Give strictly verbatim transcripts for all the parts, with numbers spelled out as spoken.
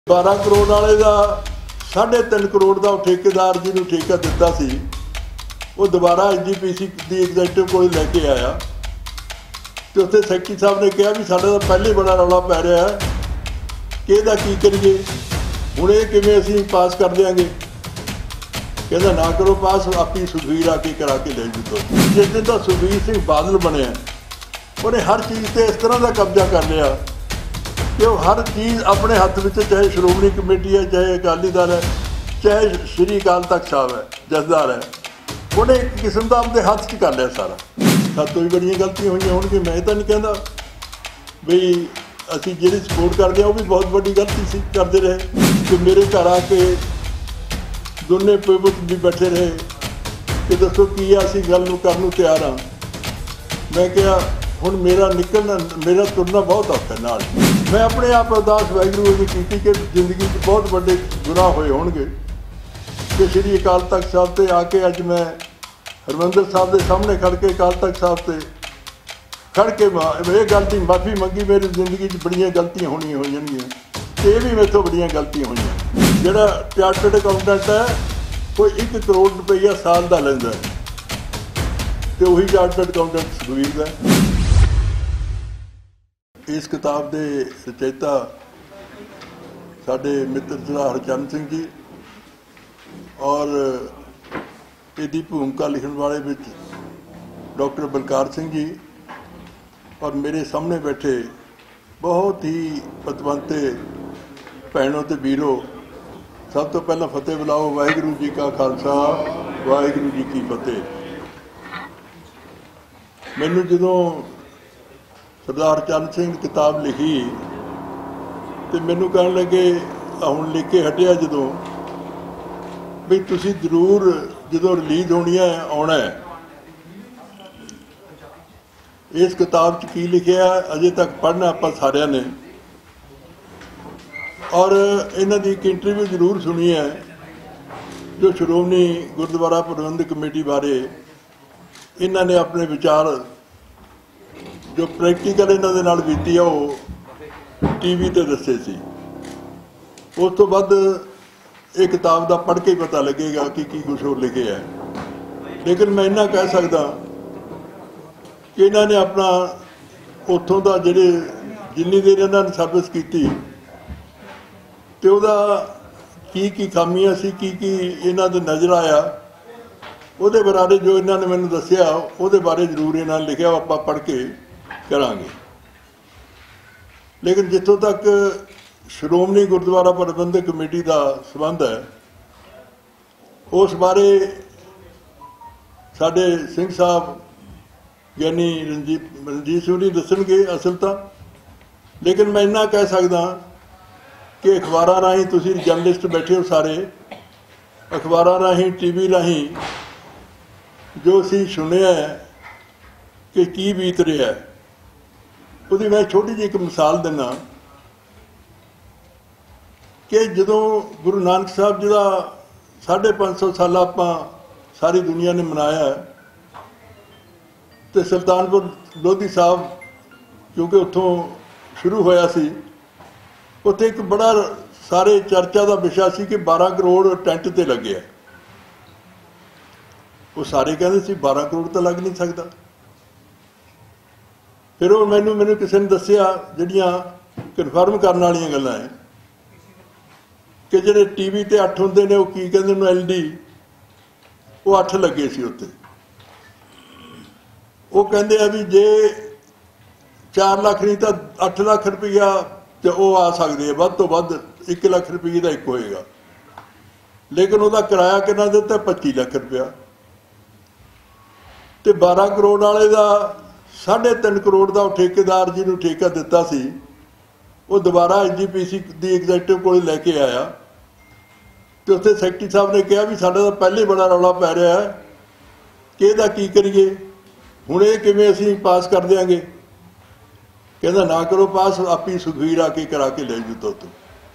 बारह करोड़ वाले का साढ़े तीन करोड़ का ठेकेदार जी को ठेका दिता सी वो दोबारा एच जी पी सी की एग्जैक्टिव को लैके आया तो उत्थे सैकटरी साहब ने कहा भी साढ़ा तो पहले बड़ा रौला पै रहा है कि इहदा की करिए हुण ये किवें असीं पास कर देंगे। कहता ना करो पास, आप ही सुखबीर आके करा के ले जूतो। जिस दिन तो सुखबीर सिंह बादल बनया उन्हें हर चीज़ से इस तरह का कब्जा कर लिया कि वो हर चीज़ अपने हाथ में, चाहे श्रोमणी कमेटी है, चाहे अकाली दल है, चाहे श्री अकाल तख्त साहब है, जथेदार है, उन्हें एक किस्म का अपने हाथ च कर लिया सारा। सातों भी बड़ियां गलतियां हुई होंगे, मैं तो नहीं कहता बई असीं जिहड़ी सपोर्ट करते हैं वो भी बहुत बड़ी गलती सी करते रहे कि मेरे घर आके दोनों पुत भी बैठे रहे कि दसो की असीं गल नूं करन नूं तैयार हाँ। मैं कहा हुण मेरा निकलना, मेरा तुरना बहुत औखा नाल। मैं अपने आप अरदास वाहिगुरू की की कि जिंदगी में बहुत बड़े गुनाह होए होणगे कि श्री अकाल तख्त साहब से आके अज मैं हरमंदर साहब के सामने खड़ के अकाल तख्त साहब से खड़ के ये गल की माफ़ी मंगी। मेरी जिंदगी बड़ियां गलतियां होनी हो जाएंगियां ते भी मेरे तो बड़ियां गलतियां हुई। जिहड़ा चार्टर्ड अकाउंटेंट है कोई एक करोड़ रुपया साल का लैंदा है तो वही चार्टर्ड अकाउंटेंट सुखबीर है। इस किताब के रचयिता साडे मित्र सरदार हरचंद सिंह जी और इसकी भूमिका लिखने वाले विच डॉक्टर बलकार सिंह जी और मेरे सामने बैठे बहुत ही पतवंते भैनों ते वीरों, सब तो पहला फतेह बुलाओ। वाहिगुरू जी का खालसा, वाहिगुरू जी की फतेह। मैनू जदों सरदार चंद सिंह किताब लिखी तो मैनू कहन लगे हुण लिख के हटिया जदों भी तुसीं जरूर जदों रिलीज़ होनी है आउणा है। इस किताब च की लिखिया अजे तक पढ़ना आपां सारिਆਂ ने और इन्हां दी एक इंटरव्यू जरूर सुनी है जो श्रोमणी गुरुद्वारा प्रबंधक कमेटी बारे इन्हां ने अपने विचार जो प्रैक्टिकल इन्हां दे नाल बीती है वो टीवी ते दस्से सी। उस तो बाद ये किताब का पढ़ के पता लगेगा कि की कुछ हो लिखे है। लेकिन मैं इन्ना कह सकदा कि इन्होंने अपना उतों का जिहड़े जिन्नी देर इन्होंने सर्विस की तो वह की की खामियां सी, की की इन्हों दे नज़र आया, उहदे बारे जो इन्होंने मैनूं दस्सिया उहदे बारे जरूर इन्होंने लिखा आपां पढ़ के करांगे। लेकिन जितों तक श्रोमणी गुरुद्वारा प्रबंधक कमेटी का संबंध है उस बारे साडे सिंह साहब ज्ञानी रणजीत रणजीत सिंह जी दसणगे असल तो। लेकिन मैं इन्ना कह सकदा कि अखबारां राहीं तुसीं जर्नलिस्ट बैठे हो सारे, अखबारां राहीं टीवी राहीं जो असीं सुनिया है कि की बीत रहा है उसकी मैं छोटी जी एक मिसाल दिना कि जदों गुरु नानक साहब जी का साढ़े पाँच सौ साल आपां सारी दुनिया ने मनाया तो सुल्तानपुर लोधी साहब क्योंकि उत्थों शुरू होया सी, उत्थे एक बड़ा सारे चर्चा का विषय सी कि बारह करोड़ टेंट ते लगे है। वो सारे कहते सी बारह करोड़ तो लग नहीं सकता। फिर वो मैनू मैनू किसी ने दसिया जिहड़ियां कन्फर्म करने वाली गल्लां है कि जिहड़े टीवी ते अठ हुंदे ने वो की कहंदे ने एल डी वो अठ लगे सी उत्ते। वो कहते हैं भी जे चार लाख नहीं तो अठ लाख रुपया तो वो आ सकते हैं, वध तो वध एक लाख रुपये का एक होएगा। लेकिन वह किराया कितना दिता पच्ची लाख रुपया तो बारह करोड़ वाले का साढ़े तीन करोड़ का ठेकेदार जी को ठेका दिता सी वो दोबारा एच जी पी सी की एग्जैक्टिव को लैके आया तो उत्थे सैकटरी साहब ने कहा भी साढ़ा तो पहले बड़ा रौला पै रहा है कि इहदा की करिए, हुण ये किवें असीं पास कर देंगे। कहता ना करो पास, आप ही सुखबीर आके करा के ले जूतो। तो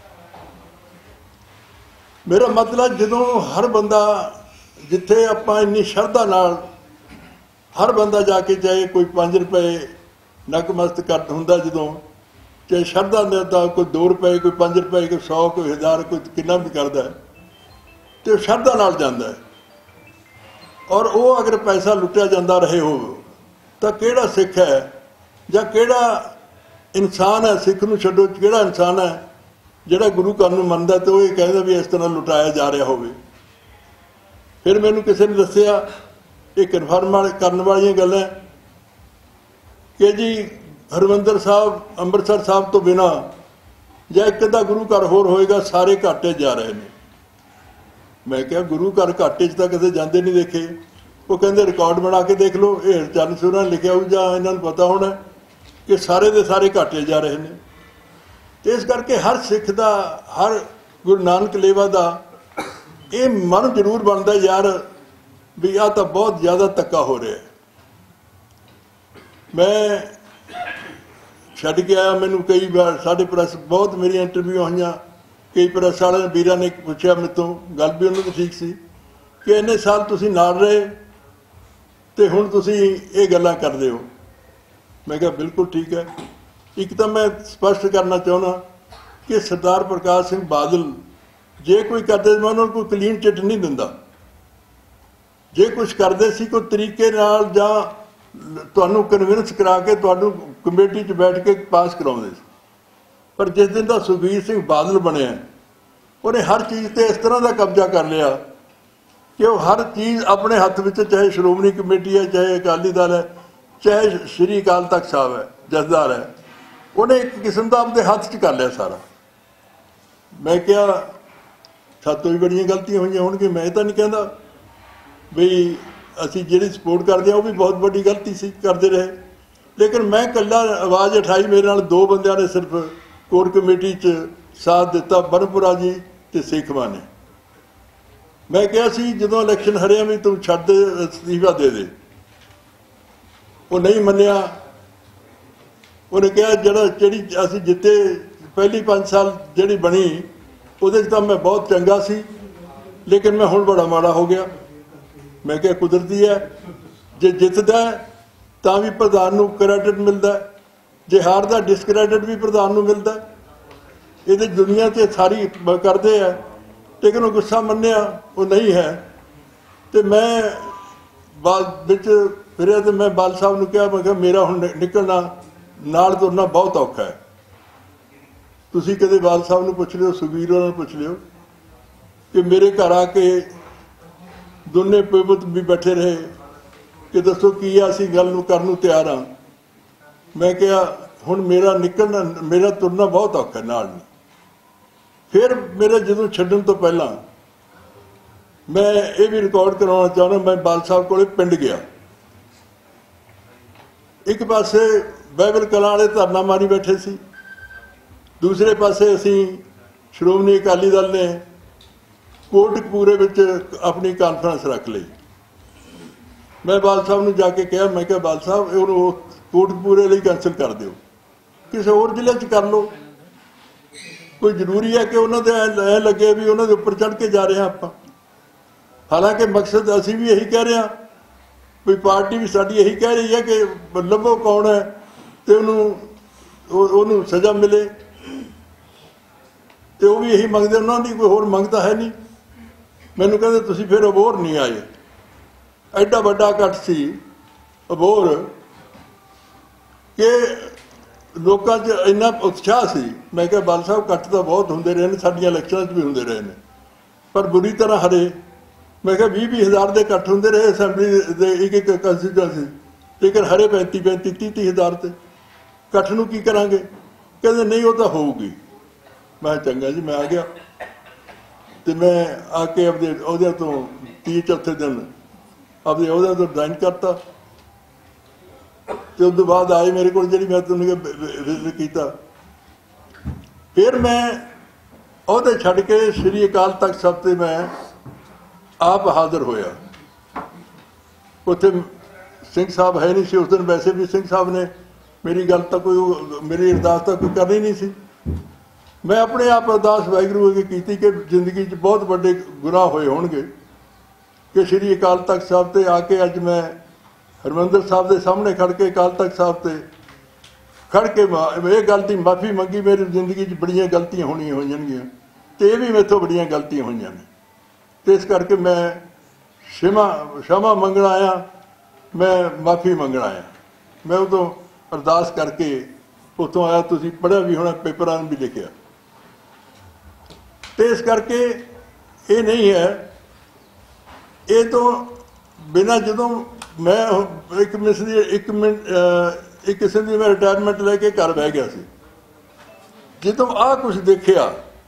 मेरा मतलब जदों हर बंदा जिथे आपां इन्नी शरधा नाल हर बंदा जाके चाहे कोई पाँच रुपए नकमस्त कर हुंदा जदों चाहे शरधा देता कोई दो रुपए कोई पाँच रुपए कोई सौ कोई हज़ार कोई कितना भी करता है तो शरधा नाल जाता है। और वो अगर पैसा लुटिया जाता रहे हो तो केड़ा सिख है या केड़ा इंसान है, सिख नूं छड्डो केड़ा इंसान है जिहड़ा गुरु घर नूं मनदा तो ये कहदा भी इस तरह लुटाया जा रहा होवे। फिर मैनूं किसी ने दस्सिया ये कन्फर्म करने वाली गल्लां कि जी हरमंदर साहब अंमृतसर साहब तो बिना या एक अद्धा गुरु घर होर होएगा सारे घाटे जा रहे हैं। मैं क्या गुरु घर घाटे तो कदे जाते नहीं देखे। वो कहते रिकॉर्ड बना के देख लो, ये चरण सूरा लिखा हो या इन्होंने पता होना कि सारे दे सारे घाटे जा रहे हैं। तो इस करके हर सिख का हर गुरु नानक लेवा का ये मन जरूर बनता यार भी आ तो बहुत ज़्यादा धक्का हो रहा है। मैं छड्ड के आया, मैनू कई बार साढ़े प्रैस बहुत मेरी इंटरव्यू हुई, कई प्रैस वाले वीर ने पूछा मेरे तो गल भी उन्होंने ठीक सी कि इन्ने साल तुसीं नाल रहे तो हुण तुसीं ये गल्लां करदे हो। मैं कहा बिल्कुल ठीक है। एक तो मैं स्पष्ट करना चाहना कि सरदार प्रकाश सिंह बादल जे कोई करते मैं उन्होंने कोई क्लीन चिट नहीं दिंदा। जे कुछ करते सी कोई तरीके नाल जां तुहानूं कन्विंस करा के तुहानूं कमेटी च बैठ के पास कराउंदे सी। पर जिस दिन का सुखबीर सिंह बादल बनिया उन्हें हर चीज़ पर इस तरह का कब्जा कर लिया कि वो हर चीज़ अपने हथ में, चाहे श्रोमणी कमेटी है, चाहे अकाली दल है, चाहे श्री अकाल तख्त साहब है, जथेदार है, उन्हें एक किस्म का अपने हथ च कर लिया सारा। मैं क्या सातों भी बड़ियां गलतियां हुई होणगियां, मैं तो नहीं कहता बई असी जिहड़ी सपोर्ट करते हैं वो भी बहुत बड़ी गलती सी करते रहे। लेकिन मैं कल्ला आवाज़ उठाई, मेरे नाल दो बंदियां ने सिर्फ कोर कमेटी च साथ दिता, बरनपुरा जी ते सेखवा ने। मैं कहा सी जदों इलैक्शन हरिया भी तू छड्ड दे, इस्तीफा दे दे। वो नहीं मन्निया। उन्हें कहा जरा जिहड़ी असीं जिते पहली पाँच साल जिहड़ी बनी उहदे च तां मैं बहुत चंगा सी, लेकिन मैं हुण बड़ा माड़ा हो गया। मैं क्या कुदरती है, जे जितदा तां भी प्रधान नूं क्रैडिट मिलता, जे हारदा डिसक्रैडिट भी प्रधान नूं मिलता। ये दुनिया से सारी करते हैं, लेकिन वो गुस्सा मन्निया वो नहीं है। तो मैं बाद विच फिरिया तो मैं बाल साहब नूं कहा, मैं कहा मेरा हुण निकलना नाल तुरना बहुत औखा है। तुसीं कदे बाल साहब नूं पुछ लिओ, सुखबीर होरां नूं पुछ लिओ कि मेरे घर आके दोने पुत भी बैठे रहे कि दसो की असीं गल नूं करन नूं तैयार हाँ। मैं कहा हुण मेरा निकलना मेरा तुरना बहुत औखा नाल नहीं। फिर मेरे जदों छड्डण तो पहला मैं ये भी रिकॉर्ड करवाना चाहना, मैं बाल साहब कोले पिंड गया। एक पासे बाइबल कलां वाले धरना मारी बैठे सी, दूसरे पासे असीं श्रोमणी अकाली दल ने कोटकपूरे विच अपनी कॉन्फ्रेंस रख ली। मैं बाल साहब नूं जाके कहा, मैं क्या बाल साहब उहनूं कोटकपूरे लई कैंसल कर दिओ, किसी होर जिले च कर लो। कोई जरूरी है कि उन्होंने ऐ लगे भी उन्होंने उपर चढ़ के जा रहे हैं आप। हालांकि मकसद असी भी यही कह रहे हैं, कोई पार्टी भी साडी यही कह रही है कि लभो कौन है तो उन्होंने सज़ा मिले। तो वो भी यही मंगते, उन्होंने कोई होर मंगता है नहीं। मैनू कहते तुसीं फिर अबोहर नहीं आए। एडा वड्डा इकट्ठ सी अबोहर कि लोगों च इन्ना उत्साह सी। मैं क्या बाल साहब इकट्ठ तो बहुत होंदे रहे हैं, साडियां इलैक्शनां भी होंदे रहे हैं, पर बुरी तरह हरे। मैं क्या भी भी हज़ार के इकट्ठ होंदे रहे असैंबली के एक एक कंस्टिट्यूएंसी, लेकिन हरे पैंती पैंती तीह तीह हज़ार से इकट्ठ नूं की करांगे। कहते नहीं वो तो होऊगी। मैं चंगा जी, मैं आ गया तो मैं आके अपने अहदे तो तीह चौथे दिन अपने अहदे तो रिजाइन करता। तो उस बाद आए मेरे को जी मैं तुमने विजिट किया। फिर मैं अहदे छड्ड के श्री अकाल तख्त साहब से मैं आप हाजिर होया। उत्थे सिंह साहब है नहीं सी उस दिन, वैसे भी सिंह साहब ने मेरी गल तो कोई मेरी अरदास तो कोई करनी नहीं सी। मैं अपने आप अरदास वाहिगुरू अगे कीती कि जिंदगी च बहुत बड़े गुनाह होए होणगे कि श्री अकाल तख्त साहब से आके अज मैं हरमंदर साहब के सामने खड़ के अकाल तख्त साहब से खड़ के ये गलती माफ़ी मंगी। मेरी जिंदगी बड़ियां गलतियां होनी होंगियां तो ये भी मेथों बड़ियां गलतियां हुई ने, तो इस करके मैं क्षमा क्षमा मंगण आया, मैं माफ़ी मंगण आया। मैं उदों अरदास करके उतों आया, तुसीं पढ़िया भी होना, पेपरां भी लिखिया। तो इस करके ये नहीं है, ये तो बिना जदों मैं एक मिस दी एक मिनट एक किस्म की मैं रिटायरमेंट लैके घर बह गया सी, जदों आ कुछ देखिया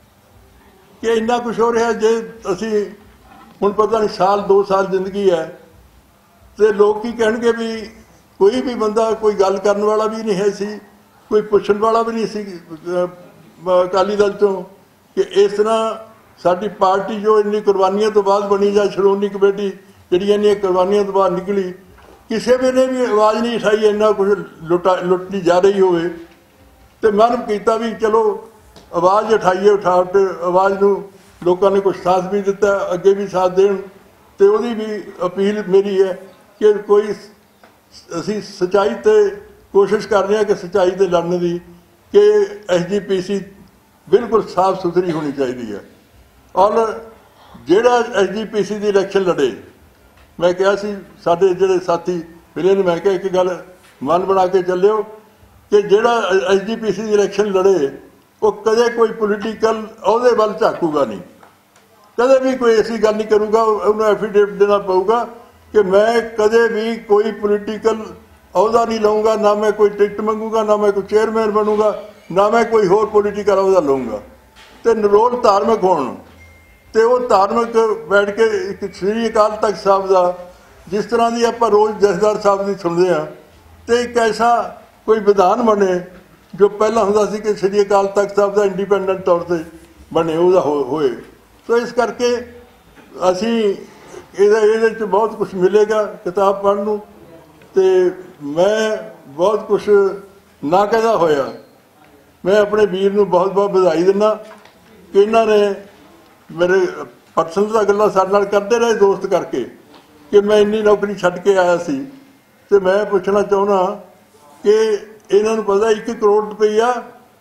कि इन्ना कुछ हो रहा, जे असी हुण पता नहीं साल दो साल जिंदगी है तो लोग की कहणगे भी कोई भी बंदा कोई गल करन वाला भी नहीं है सी, कोई पुछण वाला भी नहीं सी अकाली दल चों कि इस तरह साडी पार्टी जो इन्नी कुर्बानियों तो बाद बनी जाए, श्रोमणी कमेटी जिहड़ियां इन्नियां कुर्बानियों तो बाद निकली, किसी भी ने भी आवाज़ नहीं उठाई इन्ना कुछ लुटा लुटती जा रही होवे। तो मन किया भी चलो आवाज़ उठाइए, उठा के आवाज़ नूं लोगों ने कुछ साथ भी दिता, अगे भी साथ देण। तो वही भी अपील मेरी है कि कोई असी सच्चाई ते कोशिश कर रहे हैं कि सच्चाई ते लड़ने की, कि एस जी पी सी बिल्कुल साफ सुथरी होनी चाहिए है। और जिहड़ा एस जी पी सी की इलैक्शन लड़े, मैं कहा सी साडे जिहड़े साथी मिले ने, मैं कहा एक गल मन बना के चलियो कि जिहड़ा एस जी पी सी की इलैक्शन लड़े वो कदे कोई पोलीटिकल अहदे वल झाकूगा नहीं, कदे भी कोई ऐसी गल नहीं करूँगा, उन्हें एफीडेविट देना पऊगा कि मैं कदे भी कोई पोलीटिकल अहदा नहीं लूँगा, ना मैं कोई टिकट मंगूगा, ना मैं कोई चेयरमैन बनूँगा, ना मैं कोई होर पोलीटिकल अहदा लूँगा। तो नरोल धार्मिक होण, तो वो धार्मिक बैठ के एक श्री अकाल तख्त साहब का जिस तरह की आप रोज़ जथेदार साहब की सुनते हैं, तो एक ऐसा कोई विधान बने जो पहला होंदा सी कि श्री अकाल तख्त साहब का इंडिपेंडेंट तौर पर बने वह हो, होए। तो इस करके असी ये बहुत कुछ मिलेगा किताब पढ़न नूं, ते मैं बहुत कुछ ना कहदा होया मैं अपने वीर नूं बहुत बहुत बधाई दिना कि इन्होंने मेरे पर्सनल तो गल्लां साडे नाल करते रहे दोस्त करके कि मैं इन्नी नौकरी छड्ड के आया सी। ते मैं पुछना चाहुंदा कि इन्हां नूं पता एक करोड़ रुपया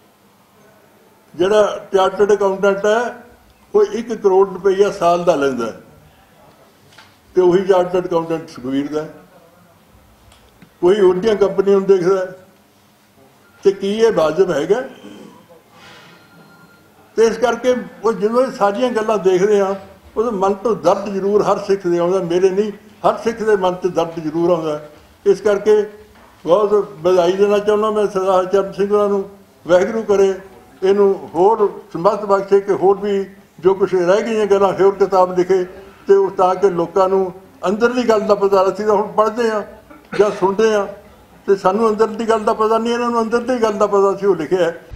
जिहड़ा चार्टर्ड अकाउंटेंट है वो एक करोड़ रुपया साल का लैंदा है, तो वही चार्टर्ड अकाउंटेंट सुखवीर का, कोई उन्दियां कंपनियां देखदा तो की ये वाजिब हैगा। तो इस करके वो जो सारिया गल्लां देखते हैं वो मन तो दर्द जरूर हर सिख दे आउंदा, मेरे नहीं हर सिख के मन से दर्द जरूर आउंदा। इस करके बहुत बधाई देना चाहुंदा मैं सरदार चरण सिंह होरां नूं, वाहिगुरू करे इनू होर समर्थ बख्शे कि होर भी जो कुछ रह गई गल्लां होर किताब लिखे, तो ताकि लोगों नूं अंदरली गल का पता असीं तां हुण पढ़दे हां जां सुणदे हां, तो सानूं अंदरली गल का पता नहीं, इन्हां नूं अंदरली गल का पता सी वो लिखिआ है।